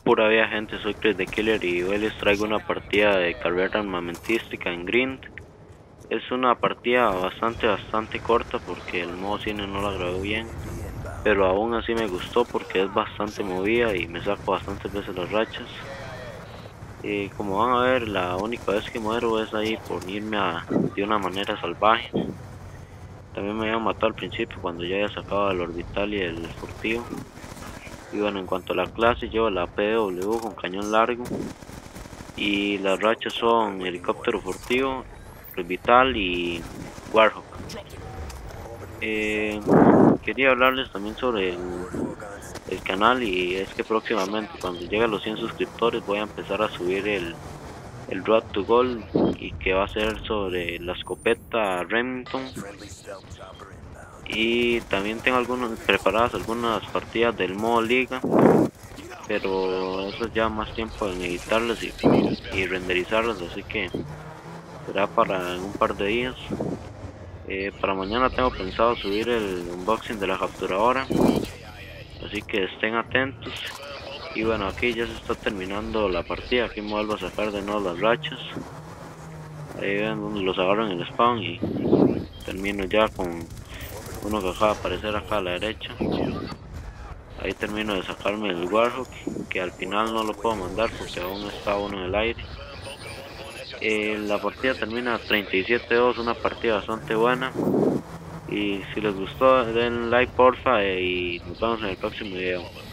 Pura vida gente, soy Chris the Killer y hoy les traigo una partida de carrera armamentística en Grind. Es una partida bastante corta porque el modo cine no la grabé bien, pero aún así me gustó porque es bastante movida y me saco bastantes veces las rachas. Como van a ver, la única vez que muero es ahí por de una manera salvaje. También me habían matado al principio cuando ya había sacado el orbital y el furtivo. Y bueno, en cuanto a la clase, llevo la PW con cañón largo. Y las rachas son helicóptero furtivo, orbital y Warhawk. Eh, Quería hablarles también sobre el canal, y es que próximamente cuando llegue a los 100 suscriptores voy a empezar a subir el Road to Gold, y que va a ser sobre la escopeta Remington. Y también tengo preparadas algunas partidas del modo liga, pero eso ya más tiempo en editarlas y renderizarlas, así que será para en un par de días. Para mañana tengo pensado subir el unboxing de la capturadora, así que estén atentos. Y bueno, aquí ya se está terminando la partida, aquí me vuelvo a sacar de nuevo las rachas. Ahí ven donde los agarro en el spawn y termino ya con uno que acaba de aparecer acá a la derecha. Ahí termino de sacarme el Warhawk, que al final no lo puedo mandar porque aún está uno en el aire. La partida termina 37-2, una partida bastante buena. Y si les gustó, den like porfa, y nos vemos en el próximo video.